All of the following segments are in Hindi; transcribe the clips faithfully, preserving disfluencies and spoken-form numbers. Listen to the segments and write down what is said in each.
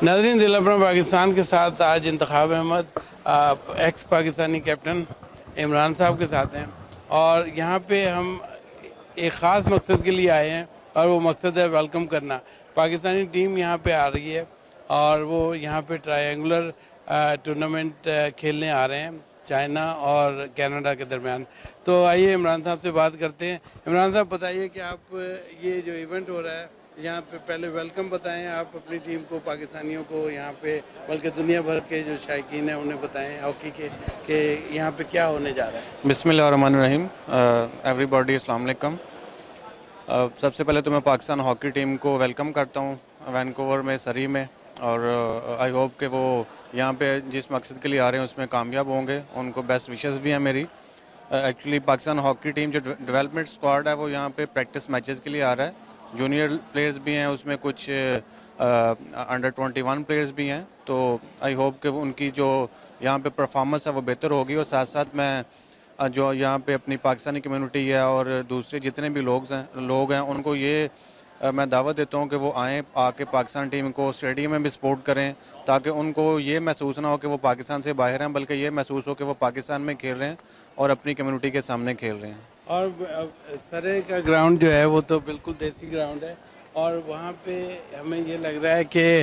नाज़रीन, दिल अपना पाकिस्तान के साथ आज इंतखाब अहमद एक्स पाकिस्तानी कैप्टन इमरान साहब के साथ हैं और यहाँ पे हम एक ख़ास मकसद के लिए आए हैं और वो मकसद है वेलकम करना। पाकिस्तानी टीम यहाँ पे आ रही है और वो यहाँ पे ट्रायंगुलर टूर्नामेंट खेलने आ रहे हैं चाइना और कनाडा के दरमियान। तो आइए इमरान साहब से बात करते हैं। इमरान साहब, बताइए कि आप ये जो इवेंट हो रहा है यहाँ पे, पहले वेलकम बताएं आप अपनी टीम को, पाकिस्तानियों को यहाँ पे, बल्कि दुनिया भर के जो शायकीन हैं उन्हें बताएं हॉकी के कि यहाँ पे क्या होने जा रहा है। बिस्मिल्लाहिर्रहमानिर्रहीम, एवरीबॉडी, अस्सलाम वालेकुम। सबसे पहले तो मैं पाकिस्तान हॉकी टीम को वेलकम करता हूँ वैनकूवर में, सरी में, और आई होप कि वो यहाँ पे जिस मकसद के लिए आ रहे हैं उसमें कामयाब होंगे। उनको बेस्ट विशेस भी हैं मेरी। एक्चुअली पाकिस्तान हॉकी टीम जो डेवलपमेंट स्क्वाड है वो यहाँ पे प्रैक्टिस मैचेस के लिए आ रहा है। जूनियर प्लेयर्स भी हैं उसमें, कुछ अंडर ट्वेंटी वन प्लेयर्स भी हैं। तो आई होप कि उनकी जो यहाँ पे परफॉर्मेंस है वो बेहतर होगी। और साथ साथ मैं जो यहाँ पे अपनी पाकिस्तानी कम्युनिटी है और दूसरे जितने भी लोग हैं लोग हैं उनको ये मैं दावत देता हूँ कि वो आएँ, आके पाकिस्तान टीम को स्टेडियम में भी सपोर्ट करें, ताकि उनको ये महसूस ना हो कि वो पाकिस्तान से बाहर हैं, बल्कि ये महसूस हो कि वो पाकिस्तान में खेल रहे हैं और अपनी कम्युनिटी के सामने खेल रहे हैं। और सरे का ग्राउंड जो है वो तो बिल्कुल देसी ग्राउंड है और वहाँ पे हमें ये लग रहा है कि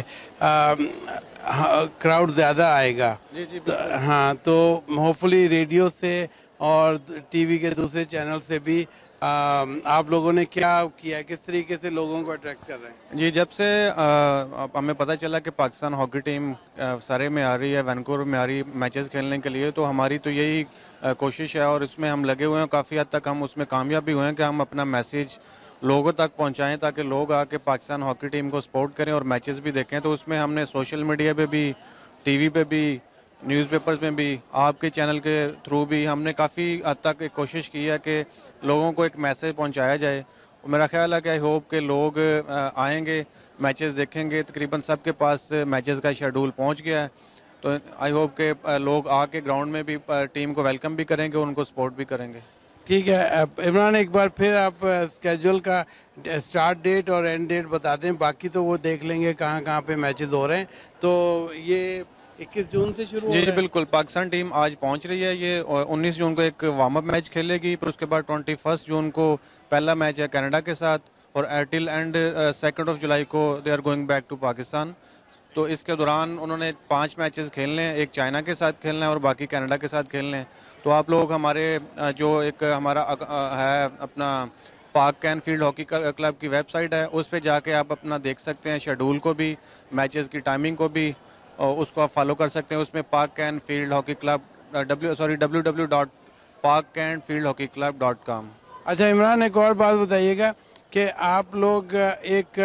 क्राउड ज़्यादा आएगा। जी जी, तो, हाँ, तो होपफुली रेडियो से और टीवी के दूसरे चैनल से भी आ, आप लोगों ने क्या किया है, किस तरीके से लोगों को अट्रैक्ट कर रहे हैं? जी, जब से आ, हमें पता चला कि पाकिस्तान हॉकी टीम सरे में आ रही है, वैनकूवर में आ रही है मैचेस खेलने के लिए, तो हमारी तो यही कोशिश है और इसमें हम लगे हुए हैं। काफ़ी हद तक हम उसमें कामयाब भी हुए हैं कि हम अपना मैसेज लोगों तक पहुंचाएं ताकि लोग आके पाकिस्तान हॉकी टीम को सपोर्ट करें और मैचेस भी देखें। तो उसमें हमने सोशल मीडिया पे भी, टीवी पे भी, न्यूज़पेपर्स में भी, आपके चैनल के थ्रू भी हमने काफ़ी हद तक एक कोशिश की है कि लोगों को एक मैसेज पहुंचाया जाए। मेरा ख्याल है कि आई होप के लोग आएंगे, मैचेस देखेंगे। तकरीबन सबके पास मैचेस का शेड्यूल पहुंच गया है, तो आई होप के लोग आके ग्राउंड में भी टीम को वेलकम भी करेंगे, उनको सपोर्ट भी करेंगे। ठीक है इमरान, एक बार फिर आप स्केड्यूल का स्टार्ट डेट और एंड डेट बता दें, बाकी तो वो देख लेंगे कहाँ कहाँ पे मैचेस हो रहे हैं। तो ये इक्कीस जून से शुरू हो जी रहा जी है? बिल्कुल, पाकिस्तान टीम आज पहुंच रही है। ये उन्नीस जून को एक वार्म अप मैच खेलेगी, फिर उसके बाद इक्कीस जून को पहला मैच है कनाडा के साथ, और till end second of July को they are going back to Pakistan. तो इसके दौरान उन्होंने पांच मैचेस खेलने हैं, एक चाइना के साथ खेलना है और बाकी कनाडा के साथ खेलने हैं। तो आप लोग हमारे जो एक हमारा है अपना Pak can field hockey club की वेबसाइट है, उस पर जाके आप अपना देख सकते हैं शेड्यूल को भी, मैचेस की टाइमिंग को भी, और उसको आप फॉलो कर सकते हैं। उसमें Pak can field hockey club W sorry W W dot Pak can field hockey club dot com. अच्छा इमरान, एक और बात बताइएगा कि आप लोग एक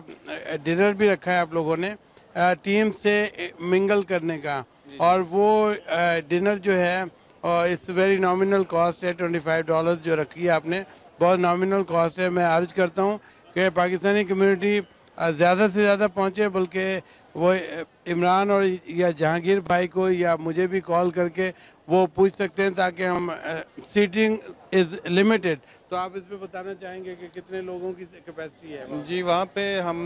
डिनर भी रखा है आप लोगों ने टीम से मिंगल करने का, और वो डिनर जो है इट्स वेरी नॉमिनल कॉस्ट है, ट्वेंटी फाइव डॉलर जो रखी है आपने, बहुत नॉमिनल कॉस्ट है। मैं अर्ज करता हूँ कि पाकिस्तानी कम्युनिटी ज़्यादा से ज़्यादा पहुँचे, बल्कि वो इमरान और या जहांगीर भाई को या मुझे भी कॉल करके वो पूछ सकते हैं, ताकि हम सीटिंग इज़ लिमिटेड। तो आप इस पे बताना चाहेंगे कि कितने लोगों की कैपेसिटी है? जी, वहाँ पे हम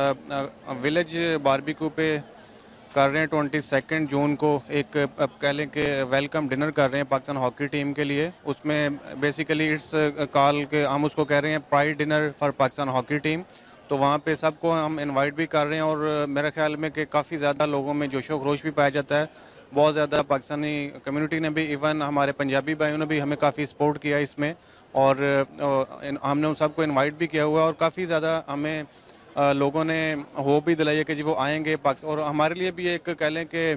विलेज बारबेक्यू पे कर रहे हैं ट्वेंटी सेकेंड जून को, एक अब कह लें कि वेलकम डिनर कर रहे हैं पाकिस्तान हॉकी टीम के लिए। उसमें बेसिकली इट्स कॉल के हम उसको कह रहे हैं pride dinner for Pakistan hockey team. तो वहाँ पे सबको हम इनवाइट भी कर रहे हैं और मेरे ख्याल में कि काफ़ी ज़्यादा लोगों में जोशो खरोश भी पाया जाता है। बहुत ज़्यादा पाकिस्तानी कम्युनिटी ने भी, इवन हमारे पंजाबी भाइयों ने भी हमें काफ़ी सपोर्ट किया इसमें, और हमने उन सबको इनवाइट भी किया हुआ है। और काफ़ी ज़्यादा हमें लोगों ने होप भी दिलाई है कि जी वो आएंगे पाकिस्तान, और हमारे लिए भी एक कह लें कि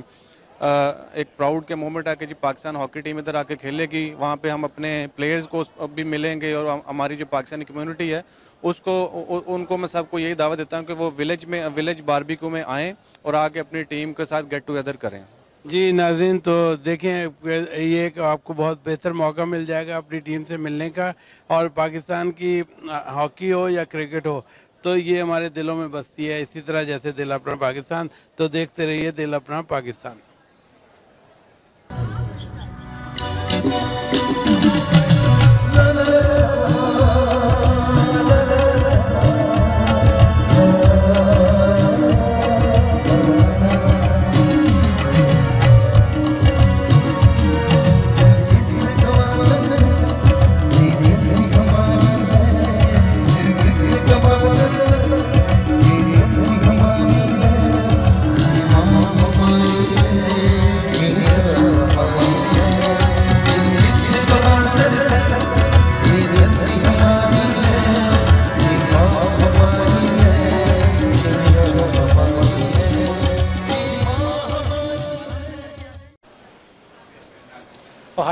एक प्राउड के मोमेंट है कि जी पाकिस्तान हॉकी टीम इधर आके खेलेगी। वहाँ पे हम अपने प्लेयर्स को भी मिलेंगे और हमारी जो पाकिस्तानी कम्युनिटी है उसको उनको मैं सबको यही दावत देता हूँ कि वो विलेज में विलेज बारबेक्यू में आएँ और आके अपनी टीम के साथ गेट टुगेदर करें। जी नाज़रीन, तो देखें ये एक आपको बहुत बेहतर मौका मिल जाएगा अपनी टीम से मिलने का, और पाकिस्तान की हॉकी हो या क्रिकेट हो तो ये हमारे दिलों में बसती है, इसी तरह जैसे दिल अपना पाकिस्तान। तो देखते रहिए दिल अपना Pakistan.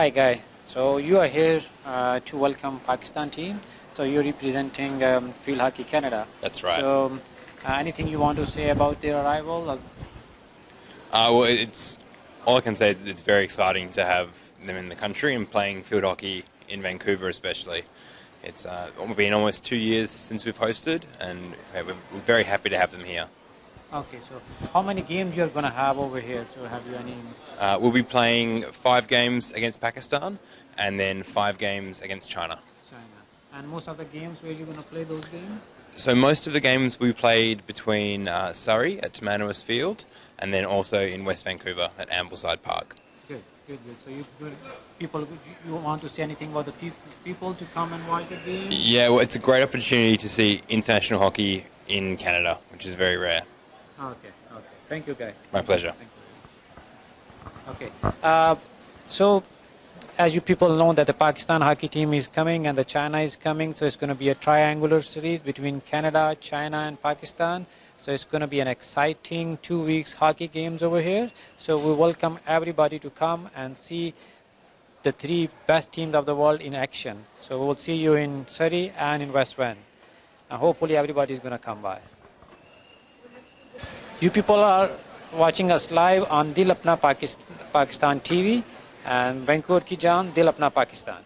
Hi, Guy. So you are here uh, to welcome Pakistan team. So you're representing um, Field Hockey Canada. That's right. So uh, anything you want to say about their arrival? Uh, well, it's all I can say is it's very exciting to have them in the country and playing field hockey in Vancouver, especially. It's uh, been almost two years since we've hosted, and we're very happy to have them here. Okay, so how many games you're going to have over here? So have you any? Uh, we'll be playing five games against Pakistan and then five games against China. China. And most of the games, where you're going to play those games? So most of the games we played between uh, Surrey at Tamanawis Field and then also in West Vancouver at Ambleside Park. Good, good, good. So you people, you want to say anything about the pe- people to come and watch the game? Yeah, well, it's a great opportunity to see international hockey in Canada, which is very rare. Okay, okay. Thank you, Guy. My pleasure. Thank you. Okay. Uh, so, as you people know that the Pakistan hockey team is coming and the China is coming, so it's going to be a triangular series between Canada, China and Pakistan. So it's going to be an exciting two weeks hockey games over here. So we welcome everybody to come and see the three best teams of the world in action. So we will see you in Surrey and in West Van. And hopefully everybody is going to come by. You people are watching us live on Dil Apna Pakistan, Pakistan T V and Vancouver की जान दिल अपना पाकिस्तान.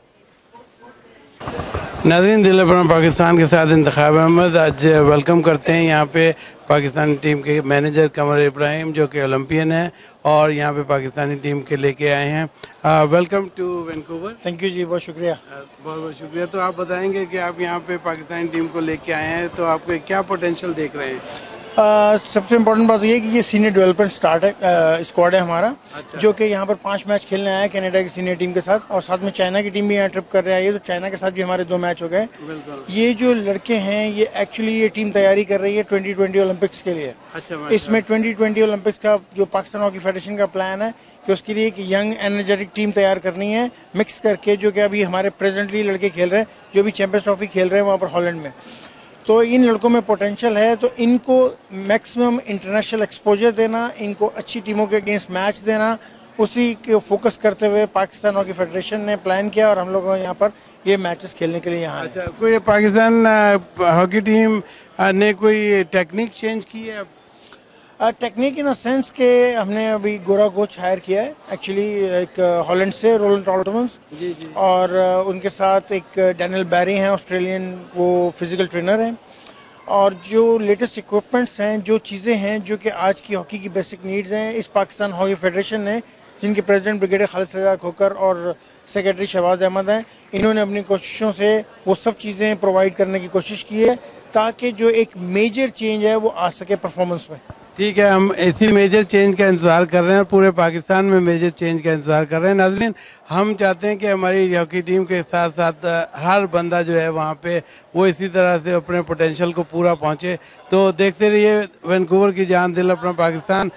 नाज़रीन, दिल अपना पाकिस्तान के साथ इंतखाब अहमद आज वेलकम करते हैं यहाँ पे पाकिस्तानी टीम के मैनेजर कमर इब्राहिम जो कि ओलंपियन हैं और यहाँ पे पाकिस्तानी टीम के लेके आए हैं. Welcome to Vancouver. Thank you ji, बहुत शुक्रिया. uh, बहुत बहुत शुक्रिया. तो आप बताएंगे कि आप यहाँ पे पाकिस्तानी टीम को लेके आए हैं, तो आपके क्या पोटेंशियल देख रहे हैं? Uh, सबसे इम्पोर्टेंट बात ये है कि ये सीनियर डेवलपमेंट स्टार्ट है स्क्वाड है हमारा. अच्छा. जो कि यहाँ पर पांच मैच खेलने आया है कनाडा की सीनियर टीम के साथ और साथ में चाइना की टीम भी यहाँ ट्रिप कर रहे हैं. तो चाइना के साथ भी हमारे दो मैच हो गए. ये जो लड़के हैं ये एक्चुअली ये टीम तैयारी कर रही है ट्वेंटी ट्वेंटी ओलंपिक्स के लिए. अच्छा. इसमें ट्वेंटी ट्वेंटी ओलंपिक्स का जो पाकिस्तान हॉकी फेडरेशन का प्लान है कि उसके लिए एक यंग एनर्जेटिक टीम तैयार करनी है मिक्स करके, जो कि अभी हमारे प्रेजेंटली लड़के खेल रहे हैं जो भी चैंपियंस ट्रॉफी खेल रहे हैं वहाँ पर हॉलैंड में. तो इन लड़कों में पोटेंशियल है, तो इनको मैक्सिमम इंटरनेशनल एक्सपोजर देना, इनको अच्छी टीमों के अगेंस्ट मैच देना, उसी के फोकस करते हुए पाकिस्तान हॉकी फेडरेशन ने प्लान किया और हम लोग यहाँ पर ये मैचेस खेलने के लिए यहाँ. अच्छा, कोई पाकिस्तान हॉकी टीम ने कोई टेक्निक चेंज की है? टेक्निक इन अ सेंस के हमने अभी गोरा कोच हायर किया है एक्चुअली एक हॉलैंड से रोलैंड टॉल्टमन्स, और उनके साथ एक डैनियल बैरी हैं ऑस्ट्रेलियन, वो फिजिकल ट्रेनर हैं. और जो लेटेस्ट इक्विपमेंट्स हैं, जो चीज़ें हैं जो कि आज की हॉकी की बेसिक नीड्स हैं, इस पाकिस्तान हॉकी फेडरेशन ने, जिनके प्रेसिडेंट ब्रिगेडियर खालिद सजाद खोकर और सेक्रेटरी शहबाज अहमद हैं, इन्होंने अपनी कोशिशों से वो सब चीज़ें प्रोवाइड करने की कोशिश की है ताकि जो एक मेजर चेंज है वो आ सके परफॉर्मेंस में. ठीक है, हम इसी मेजर चेंज का इंतज़ार कर रहे हैं और पूरे पाकिस्तान में मेजर चेंज का इंतज़ार कर रहे हैं. नाज़रीन, हम चाहते हैं कि हमारी हॉकी टीम के साथ साथ हर बंदा जो है वहाँ पे वो इसी तरह से अपने पोटेंशियल को पूरा पहुँचे. तो देखते रहिए वैंकूवर की जान दिल अपना Pakistan.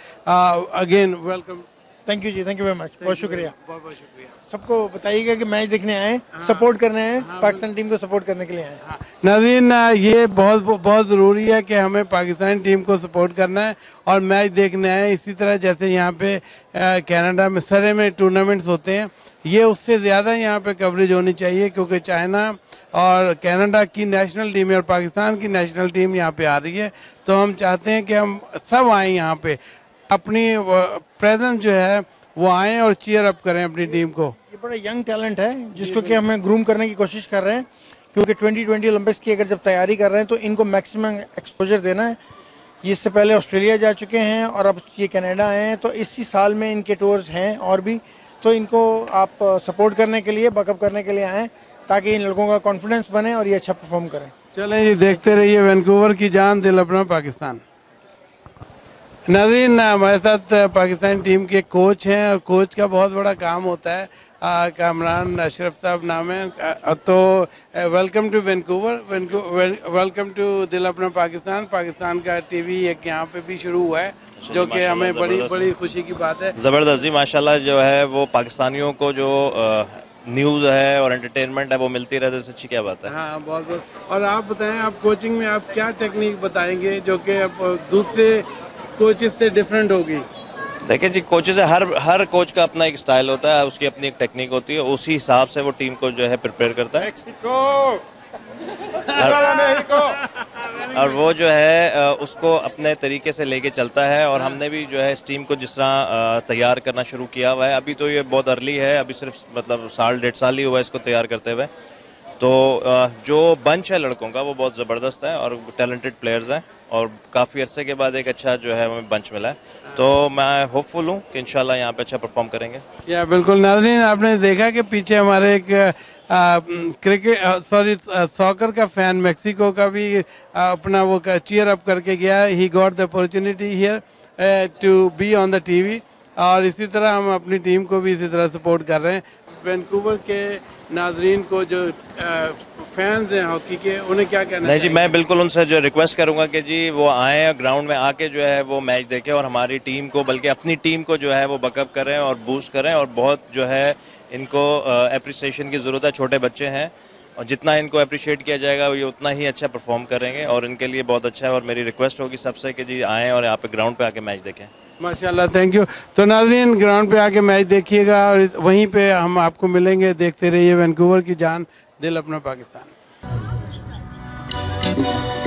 Again welcome. Thank you ji, thank you very much. बहुत शुक्रिया. बहुत बहुत शुक्रिया. सबको बताइएगा कि मैच देखने आए, सपोर्ट करने आए, पाकिस्तान टीम को सपोर्ट करने के लिए आए. हाँ. नाज़रीन, ये बहुत बहुत ज़रूरी है कि हमें पाकिस्तानी टीम को सपोर्ट करना है और मैच देखने आए. इसी तरह जैसे यहाँ पे कनाडा में सरे में टूर्नामेंट्स होते हैं, ये उससे ज़्यादा यहाँ पे कवरेज होनी चाहिए क्योंकि चाइना और कनाडा की नेशनल टीम और पाकिस्तान की नेशनल टीम यहाँ पे आ रही है. तो हम चाहते हैं कि हम सब आएँ यहाँ पे, अपनी प्रेजेंस जो है वो आएँ और चीयर अप करें अपनी टीम को. ये बड़ा यंग टैलेंट है जिसको कि हमें ग्रूम करने की कोशिश कर रहे हैं क्योंकि ट्वेंटी ट्वेंटी ओलंपिक्स की अगर जब तैयारी कर रहे हैं तो इनको मैक्सिमम एक्सपोजर देना है. ये इससे पहले ऑस्ट्रेलिया जा चुके हैं और अब ये कनाडा आए हैं, तो इसी साल में इनके टूर्स हैं और भी. तो इनको आप सपोर्ट करने के लिए, बैकअप करने के लिए आएँ ताकि इन लड़कों का कॉन्फिडेंस बने और ये अच्छा परफॉर्म करें. चलें जी, देखते रहिए वैंकूवर की जान दिल अपना पाकिस्तान. नाज़रीन, हमारे साथ पाकिस्तानी टीम के कोच हैं और कोच का बहुत बड़ा काम होता है. कामरान अशरफ साहब नाम है. तो welcome to Vancouver, welcome to Dil अपना पाकिस्तान. पाकिस्तान का टीवी एक यहाँ पे भी शुरू हुआ है जो कि हमें बड़ी बड़ी खुशी की बात है. ज़बरदस्त जी, माशाल्लाह जो है वो पाकिस्तानियों को जो न्यूज़ है और एंटरटेनमेंट है वो मिलती रहे तो इससे अच्छी क्या बात है. हाँ, बहुत बहुत. और आप बताएं, आप कोचिंग में आप क्या टेक्निक बताएंगे जो कि दूसरे कोचेस से डिफरेंट होगी? देखिए जी, कोचेस है, हर हर कोच का अपना एक स्टाइल होता है, उसकी अपनी एक टेक्निक होती है, उसी हिसाब से वो टीम को जो है प्रिपेयर करता है। और, और वो जो है उसको अपने तरीके से लेके चलता है, और हमने भी जो है इस टीम को जिस तरह तैयार करना शुरू किया हुआ है। अभी तो ये बहुत अर्ली है, अभी सिर्फ मतलब साल डेढ़ साल ही हुआ है इसको तैयार करते हुए। तो जो बंच है लड़कों का वो बहुत ज़बरदस्त है और टैलेंटेड प्लेयर्स हैं, और काफ़ी अरसे के बाद एक अच्छा जो है हमें बंच मिला है। तो मैं होपफुल हूँ कि इंशाल्लाह यहाँ पे अच्छा परफॉर्म करेंगे। या बिल्कुल नाज़रीन, आपने देखा कि पीछे हमारे एक क्रिकेट सॉरी सॉकर का फैन मेक्सिको का भी आ, अपना वो चीयर अप करके गया। He got the opportunity here to be on the TV, और इसी तरह हम अपनी टीम को भी इसी तरह सपोर्ट कर रहे हैं। वैंकूवर के नाजरीन को जो फैंस हैं हॉकी के, उन्हें क्या कहना नहीं जी, मैं बिल्कुल उनसे जो रिक्वेस्ट करूंगा कि जी वो आएँ ग्राउंड में आके जो है वो मैच देखें, और हमारी टीम को, बल्कि अपनी टीम को जो है वो बकअप करें और बूस्ट करें। और बहुत जो है इनको अप्रिसिएशन की ज़रूरत है, छोटे बच्चे हैं, और जितना इनको अप्रिशिएट किया जाएगा ये उतना ही अच्छा परफॉर्म करेंगे, और इनके लिए बहुत अच्छा है। और मेरी रिक्वेस्ट होगी सबसे कि जी आएँ और यहाँ पे ग्राउंड पे आके मैच देखें। माशाल्लाह, थैंक यू। तो नाज़रीन, ग्राउंड पे आके मैच देखिएगा, और वहीं पे हम आपको मिलेंगे। देखते रहिए वैंकूवर की जान, दिल अपना पाकिस्तान।